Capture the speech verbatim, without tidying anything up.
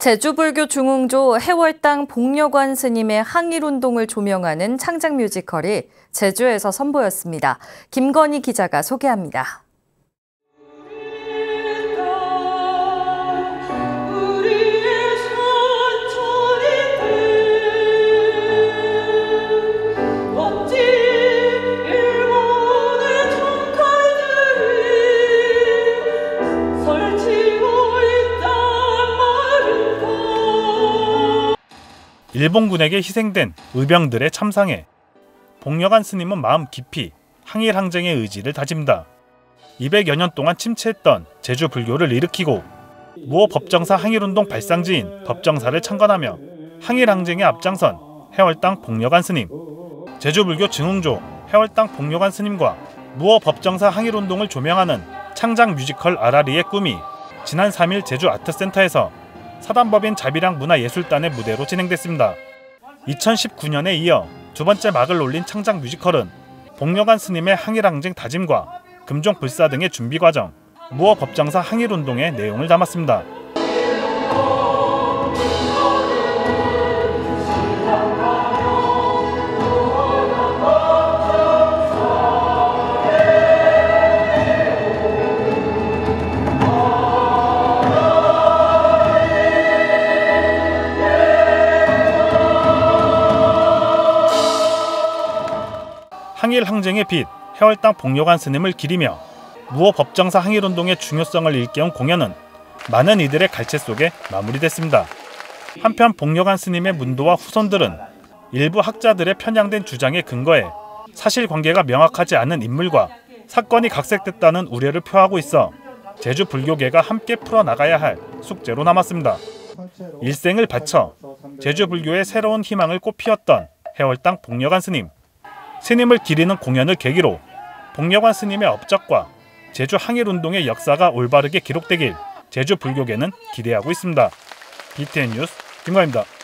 제주불교 중흥조 해월당 복려관 스님의 항일운동을 조명하는 창작 뮤지컬이 제주에서 선보였습니다. 김건희 기자가 소개합니다. 일본군에게 희생된 의병들의 참상에 복려관 스님은 마음 깊이 항일 항쟁의 의지를 다짐다. 이백여 년 동안 침체했던 제주 불교를 일으키고 무호 법정사 항일운동 발상지인 법정사를 창건하며 항일 항쟁에 앞장선 해월당 복려관 스님, 제주불교 증흥조 해월당 복려관 스님과 무호 법정사 항일운동을 조명하는 창작 뮤지컬 아라리의 꿈이 지난 삼 일 제주 아트센터에서 사단법인 자비랑 문화예술단의 무대로 진행됐습니다. 이천십구 년에 이어 두 번째 막을 올린 창작 뮤지컬은 복려관 스님의 항일항쟁 다짐과 금종 불사 등의 준비 과정, 무호 법정사 항일운동의 내용을 담았습니다. 항일 항쟁의 빛, 해월당 복려관 스님을 기리며 무호 법정사 항일운동의 중요성을 일깨운 공연은 많은 이들의 갈채 속에 마무리됐습니다. 한편 복려관 스님의 문도와 후손들은 일부 학자들의 편향된 주장에 근거해 사실관계가 명확하지 않은 인물과 사건이 각색됐다는 우려를 표하고 있어 제주 불교계가 함께 풀어나가야 할 숙제로 남았습니다. 일생을 바쳐 제주 불교의 새로운 희망을 꽃피웠던 해월당 복려관 스님. 스님을 기리는 공연을 계기로 복려관 스님의 업적과 제주 항일운동의 역사가 올바르게 기록되길 제주 불교계는 기대하고 있습니다. 비티엔 뉴스 김관입니다.